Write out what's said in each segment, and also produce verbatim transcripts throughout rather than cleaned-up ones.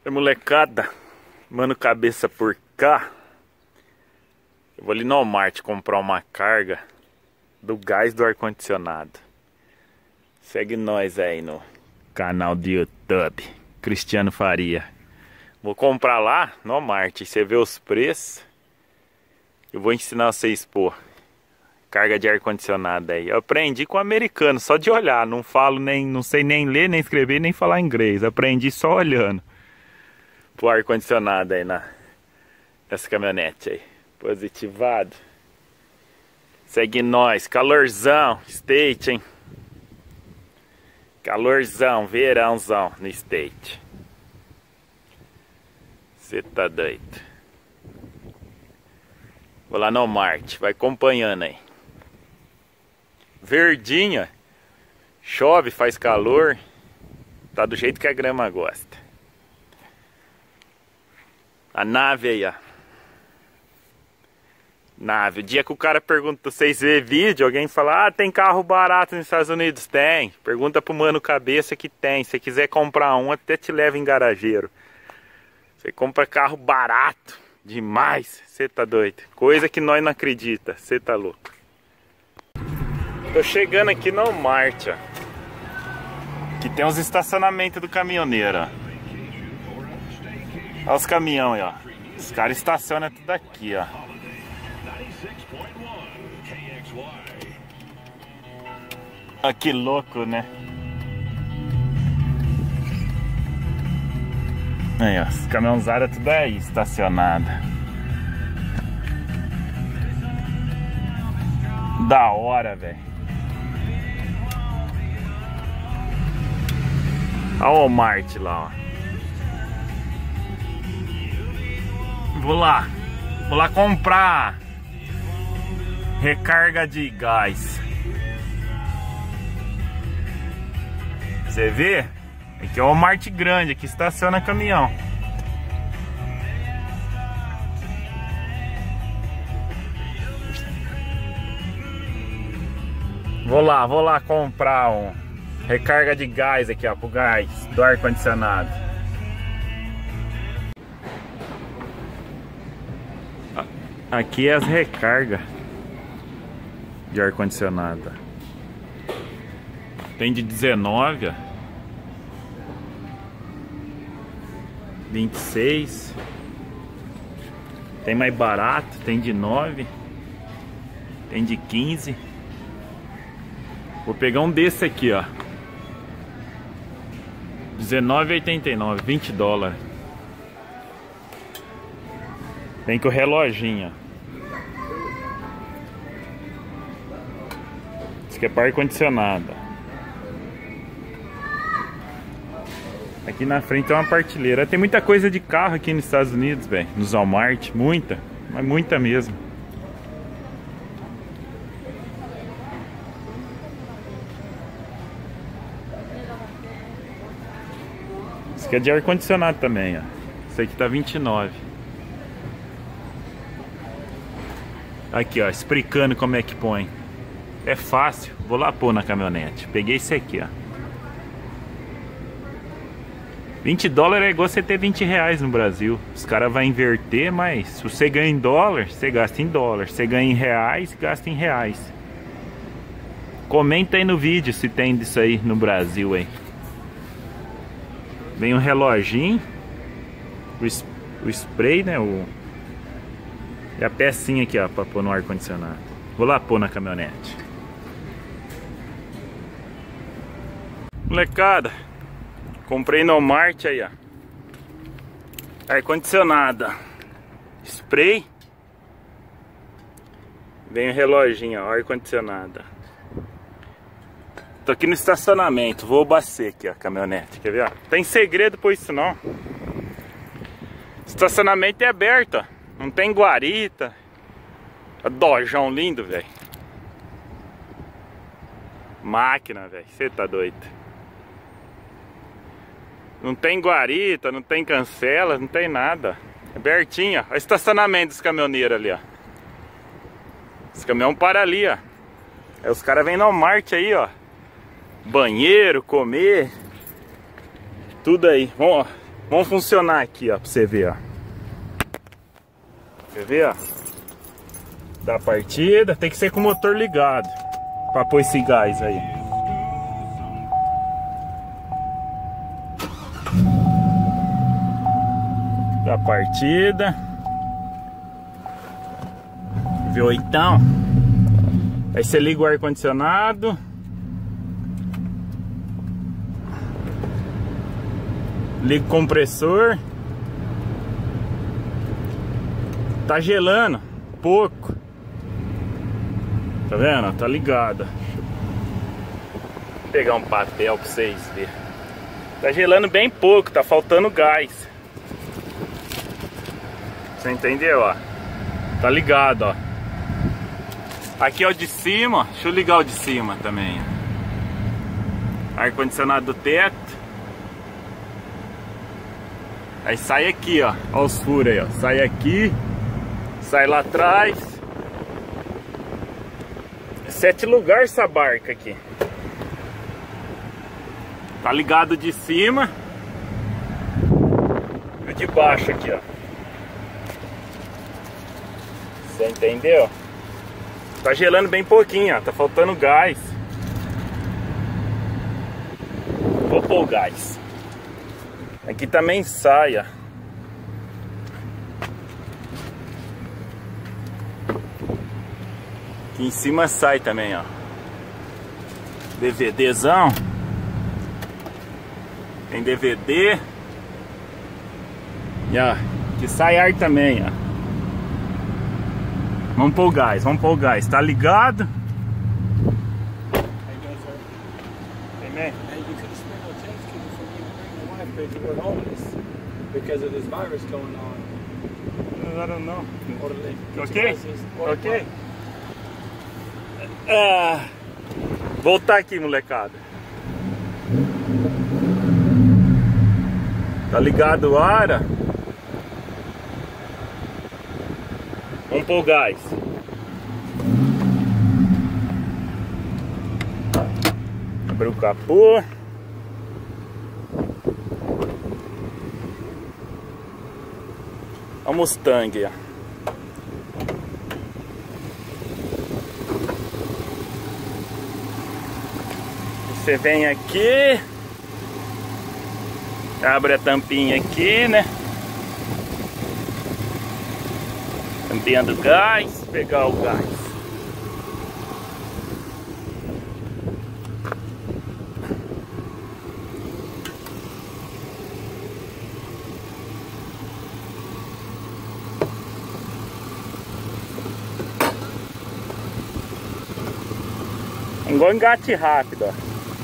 Oi, molecada, mano, cabeça por cá. Eu vou ali no Walmart comprar uma carga do gás do ar-condicionado. Segue nós aí no canal do YouTube, Cristiano Faria. Vou comprar lá no Walmart, você vê os preços. Eu vou ensinar vocês a pôr carga de ar-condicionado aí. Eu aprendi com o americano, só de olhar. Não falo nem, não sei nem ler, nem escrever, nem falar inglês. Aprendi só olhando pro ar-condicionado aí na nessa caminhonete aí. Positivado. Segue nós, calorzão, State, hein? Calorzão, verãozão no State. Você tá doido? Vou lá no Walmart, vai acompanhando aí. Verdinha, chove, faz calor, tá do jeito que a grama gosta. A nave aí, ó. Nave. O dia que o cara pergunta, vocês vê vídeo, alguém fala, ah, tem carro barato nos Estados Unidos? Tem. Pergunta pro mano cabeça que tem. Se quiser comprar um, até te leva em garageiro. Você compra carro barato demais. Você tá doido. Coisa que nós não acredita. Você tá louco. Tô chegando aqui no Walmart, ó. Que tem uns estacionamentos do caminhoneiro, ó. Olha os caminhões aí, ó. Os caras estacionam tudo aqui, ó. Ah, que louco, né? Aí, ó, os caminhãozadas tudo aí, estacionada. Da hora, velho. Olha o Walmart lá, ó. Vou lá. Vou lá comprar recarga de gás. Você vê? Aqui é o Walmart grande, aqui estaciona caminhão. Vou lá, vou lá comprar um recarga de gás aqui, ó, pro gás do ar-condicionado. Aqui é as recargas de ar-condicionado. Tem de dezenove, ó. vinte e seis. Tem mais barato, tem de nove. Tem de quinze. Vou pegar um desse aqui, ó. dezenove e oitenta e nove, vinte dólares. Vem com o reloginho, ó. Isso aqui é para ar-condicionado. Aqui na frente é uma partilheira. Tem muita coisa de carro aqui nos Estados Unidos, velho. Nos Walmart, muita. Mas muita mesmo. Isso aqui é de ar-condicionado também, ó. Isso aqui tá vinte e nove. Aqui, ó, explicando como é que põe. É fácil. Vou lá pôr na caminhonete. Peguei esse aqui, ó. vinte dólares é igual você ter vinte reais no Brasil. Os caras vão inverter, mas se você ganha em dólar, você gasta em dólar. Se você ganha em reais, gasta em reais. Comenta aí no vídeo se tem disso aí no Brasil aí. Vem um reloginho, o, o spray, né? O, e a pecinha aqui, ó, pra pôr no ar-condicionado. Vou lá pôr na caminhonete. Molecada, comprei no Walmart aí, ó. Ar-condicionado. Spray. Vem o reloginho, ó, ar-condicionado. Tô aqui no estacionamento, vou abastecer aqui, ó, a caminhonete, quer ver, ó? Tem segredo por isso não. Estacionamento é aberto, ó. Não tem guarita. Dojão lindo, velho. Máquina, velho, você tá doido. Não tem guarita, não tem cancela, não tem nada. É abertinho, ó. Olha o estacionamento dos caminhoneiros ali, ó. Os caminhões param ali, ó. Aí os caras vêm no Walmart aí, ó. Banheiro, comer. Tudo aí. Vamos, ó. Vamos funcionar aqui, ó, pra você ver, ó. Quer ver, ó? Da partida, tem que ser com o motor ligado pra pôr esse gás aí. Da partida. V oito. Aí você liga o ar-condicionado. Liga o compressor. Tá gelando pouco. Tá vendo? Tá ligado. Vou pegar um papel pra vocês verem. Tá gelando bem pouco, tá faltando gás. Você entendeu, ó? Tá ligado, ó. Aqui é o de cima, ó. Deixa eu ligar o de cima também. Ar-condicionado do teto. Aí sai aqui, ó. Olha os furos aí, ó. Sai aqui. Sai lá atrás. Sete lugares essa barca aqui. Tá ligado de cima. E o de baixo aqui, ó. Você entendeu? Tá gelando bem pouquinho, ó. Tá faltando gás. Vou pôr o gás. Aqui também sai, ó. Aqui em cima sai também, ó. DVDzão. Tem D V D. E ó, que sai ar também, ó. Vamos pôr o gás, vamos pôr o gás. Tá ligado? Amen. Because of this virus going on. I don't know. Orderly. Ok? Ok. Ah, voltar aqui, molecada. Tá ligado o ar? Vamos pôr o gás. Abrir o capô. Olha o Mustang, ó. Você vem aqui, abre a tampinha aqui, né? Tampinha do gás, pegar o gás. Igual engate rápido, ó.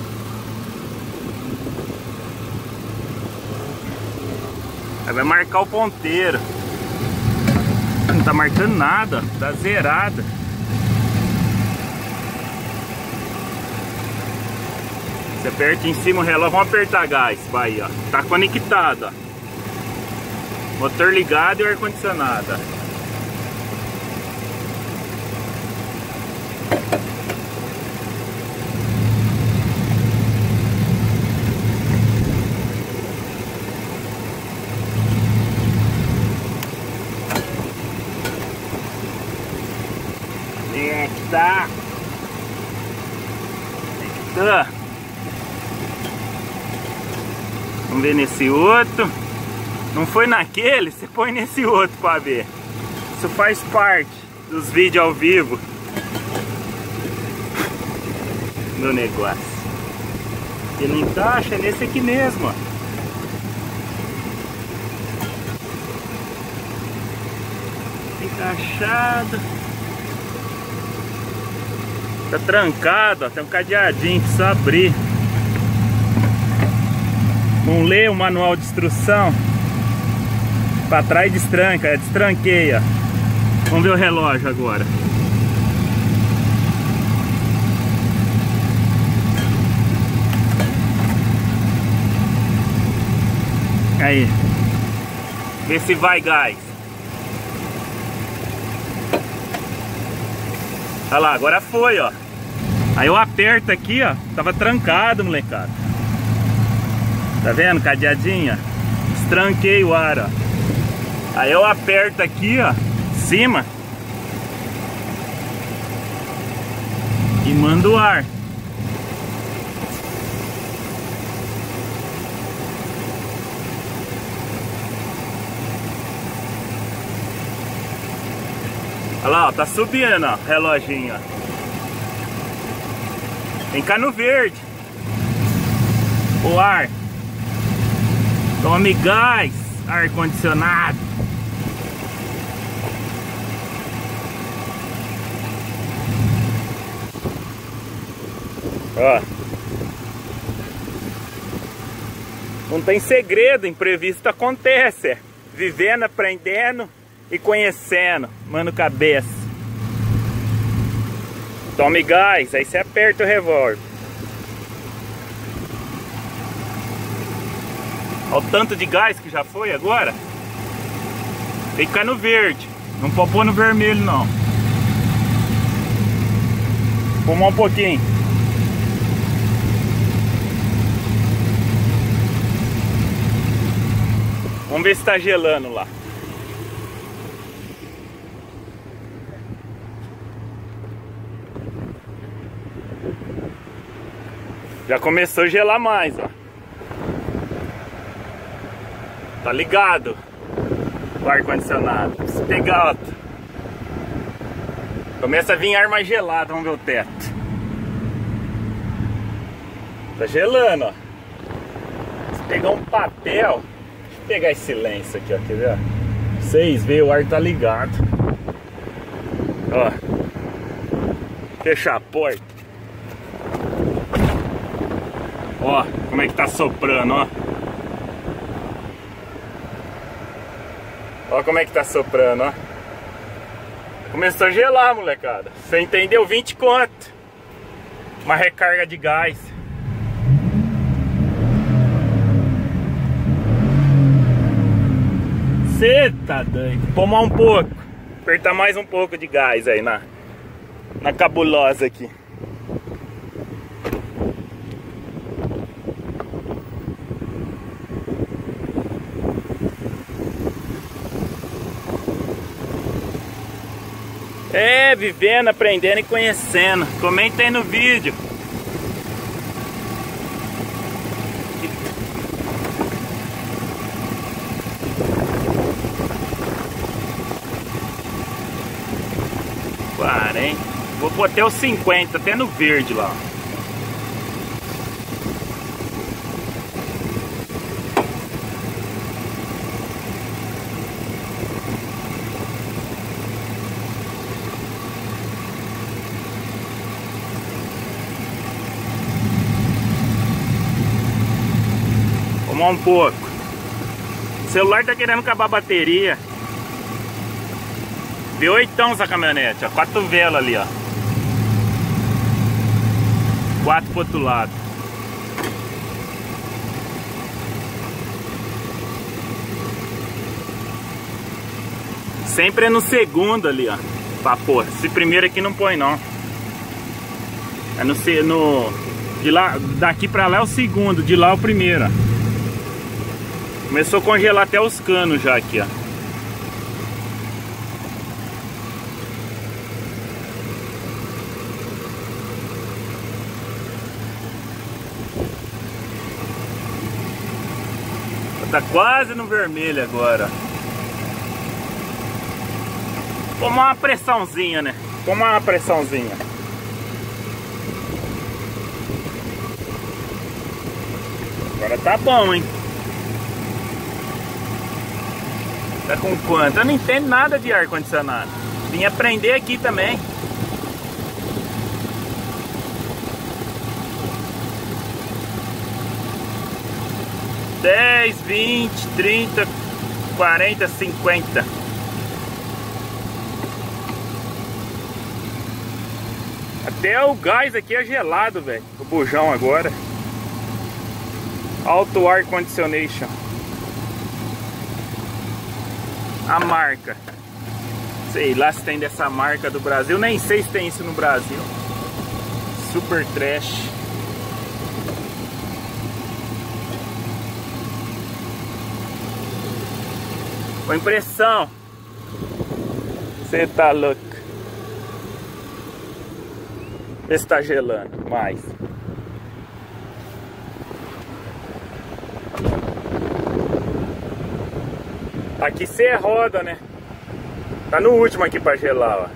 Aí vai marcar o ponteiro. Não tá marcando nada, tá zerado. Você aperta em cima o relógio, vamos apertar gás, vai, ó. Tá conectado, ó. Motor ligado e o ar-condicionado, ó. É que tá. É que tá. Vamos ver nesse outro. Não foi naquele, você põe nesse outro pra ver. Isso faz parte dos vídeos ao vivo do negócio. E não encaixa, é nesse aqui mesmo, ó. Encaixado. Tá trancado, ó. Tem um cadeadinho que só abrir. Não lê o manual de instrução. Pra trás destranca, destranqueia. Vamos ver o relógio agora. Aí. Vê se vai gás. Olha lá, agora foi, ó. Aí eu aperto aqui, ó. Tava trancado, molecada. Tá vendo? Cadeadinha. Tranquei o ar, ó. Aí eu aperto aqui, ó, cima e mando o ar. Olha lá, ó, tá subindo, ó, reloginho, ó. Vem cá no verde. O ar. Tome gás, ar condicionado. Ó. Não tem segredo, imprevisto acontece. É. Vivendo, aprendendo e conhecendo. Mano, cabeça. Tome gás, aí você aperta o revólver. Olha o tanto de gás que já foi agora. Fica no verde. Não pode pôr no vermelho, não. Fumar um pouquinho. Vamos ver se tá gelando lá. Já começou a gelar mais, ó. Tá ligado o ar-condicionado. Se pegar, ó, começa a vir ar mais gelado. Vamos ver o teto. Tá gelando, ó. Se pegar um papel. Deixa eu pegar esse lenço aqui, ó. Quer ver? Vocês veem, o ar tá ligado. Ó. Fechar a porta. Ó, como é que tá soprando, ó. Ó como é que tá soprando, ó. Começou a gelar, molecada. Você entendeu? vinte conto. Uma recarga de gás. Cê tá doido. Pomar um pouco. Apertar mais um pouco de gás aí na, na cabulosa aqui. É, vivendo, aprendendo e conhecendo. Comenta aí no vídeo. quarenta. Vou botar os cinquenta, até no verde lá. Um pouco. O celular tá querendo acabar a bateria. V oito essa caminhonete, ó. Quatro velas ali, ó. Quatro pro outro lado. Sempre é no segundo ali, ó. Pra pôr. Esse primeiro aqui não põe, não. É no... no de lá, daqui pra lá é o segundo. De lá é o primeiro, ó. Começou a congelar até os canos já aqui, ó. Tá quase no vermelho agora. Tomar uma pressãozinha, né? Tomar uma pressãozinha. Agora tá bom, hein? Tá com quanto? Eu não entendo nada de ar-condicionado. Vim aprender aqui também. dez, vinte, trinta, quarenta, cinquenta. Até o gás aqui é gelado, velho. O bujão agora. Auto Air Conditionation. A marca. Sei lá se tem dessa marca do Brasil. Nem sei se tem isso no Brasil. Super trash. Com impressão. Você tá louco. Vê se tá gelando mais. Aqui você roda, né? Tá no último aqui pra gelar, ó.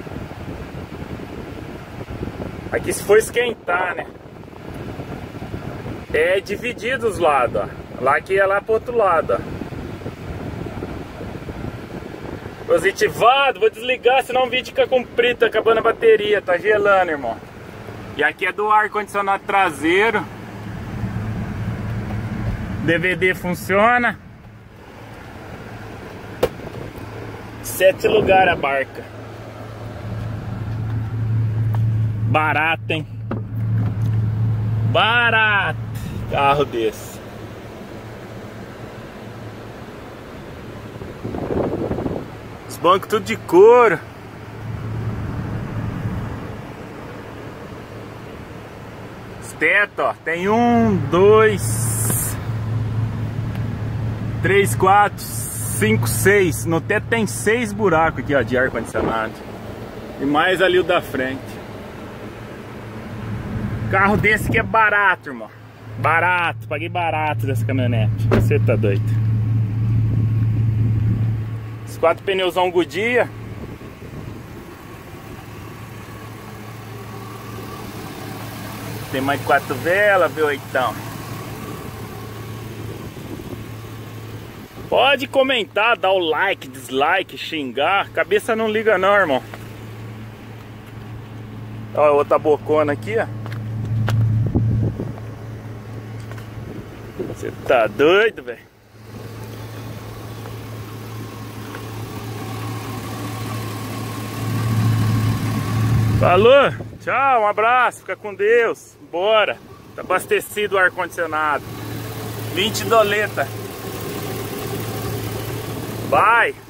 Aqui se for esquentar, né? É dividido os lados, ó. Lá que é lá pro outro lado, ó. Positivado, vou desligar, senão o vídeo fica comprido, tá acabando a bateria, tá gelando, irmão. E aqui é do ar-condicionado traseiro. D V D funciona. Sete lugares a barca. Barato, hein? Barato carro desse. Os bancos tudo de couro. Os tetos, ó, tem um, dois, três, quatro, cinco, seis. No teto tem seis buracos aqui, ó, de ar condicionado. E mais ali o da frente. Carro desse que é barato, irmão. Barato, paguei barato dessa caminhonete. Você tá doido. Os quatro pneuzão Goodyear. Tem mais quatro velas, V oito. Pode comentar, dar o like, dislike, xingar. Cabeça não liga não, irmão. Olha outra bocona aqui, ó. Você tá doido, velho? Falou, tchau, um abraço, fica com Deus. Bora, tá abastecido o ar-condicionado. vinte doleta. Vai.